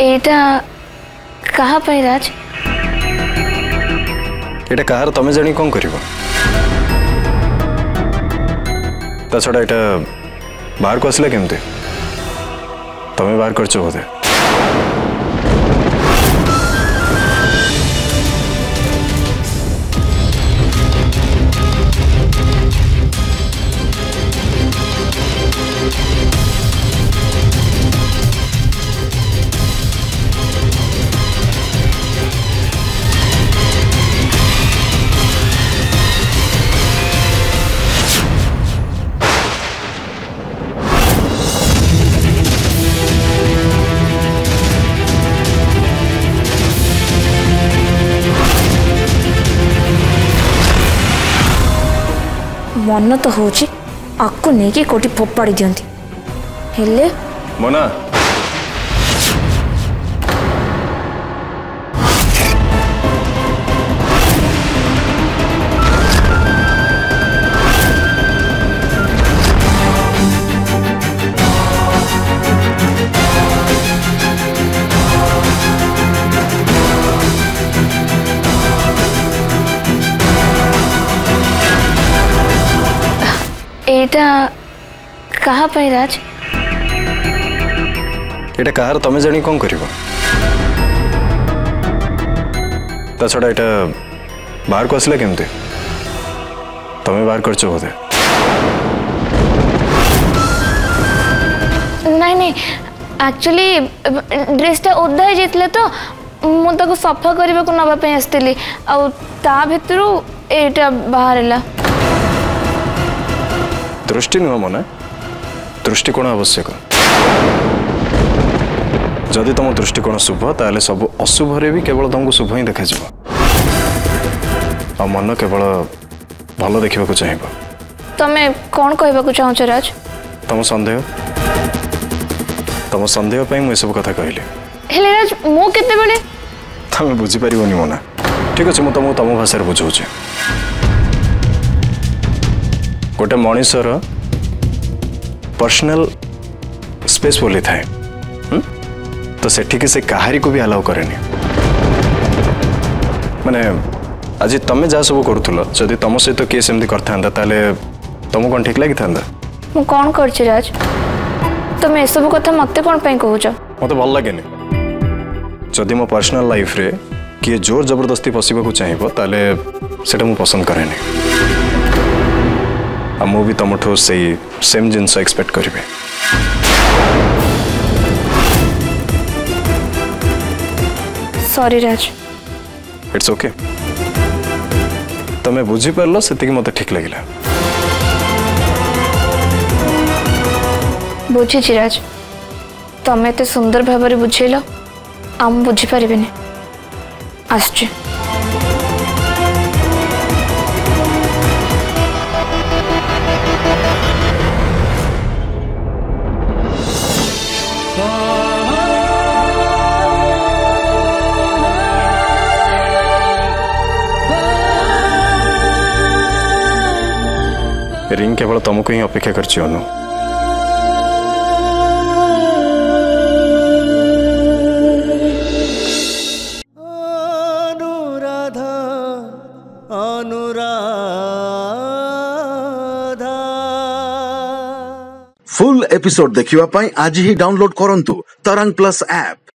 एटा कहा पाई राज? एटा कहार तमे जानी कौन करिवो? ता छड़ा एटा बाहर को आसला केमते? तमे बाहर करछ बोधे। मन तो होची आको नेकी कोटी फोपाड़ी दियंती हेले मोना एटा कहा पाई राज? एटा कहार तमे जानी कौन करिवो? ता छड़ा एटा बाहर को आसला केमते? तमे बाहर करछ बोधे। नहीं नहीं एक्चुअली ड्रेसटा ओदा हो जाइतले तो मु ताको सफा करबा को नबा पे आस्तिली आ ता भितरु एटा बाहरला। दृष्टि नुह मना दृष्टिकोण आवश्यक। जदि तुम दृष्टिकोण शुभ ताले सब अशुभ रे भी केवल तुमको शुभ ही देखा आ मन केवल भल देखा चाहिए। तमे कौन कहबा को चाहछ राज? तुम संदेह पे मुझे सब कथा कहली हेले राज मो केते बेले तुम बुझी पारिबनी मना। ठीक अच्छे मुझे तुमको तुम भाषा बुझाऊे। गोटे मनीषर पर्सनल स्पेस बोली थाए तो सेठी से कहारी को भी अलाउ करेनी। माने आज तमे जा सब करूथुलो जदि तुम सहित किए सेमती करथांदा ताले तुमको कौन ठीक लगी था? मु कौन करछि राज? तमे सब कथा मते कौन पई कहूछ? मते भल लागेनी। जदि मो पर्सनल लाइफ रे किए जोर जबरदस्ती पशिबा को चाहिबो ताले सेटा मु पसंद करेनी। मु भी तुमठू से सेम जिनस एक्सपेक्ट करें। सॉरी राज। इट्स ओके तमें बुझी पारल से मत ठीक लगे। बुझी राज तमें एत सुंदर भाव बुझेल आम बुझी पारे आसुचे। रिंग केवल तुमको ही अपेक्षा करछि अनु। अनुराधा अनुराधा। फुल एपिसोड देखिवा पाई आज ही डाउनलोड करंतु तरंग प्लस ऐप।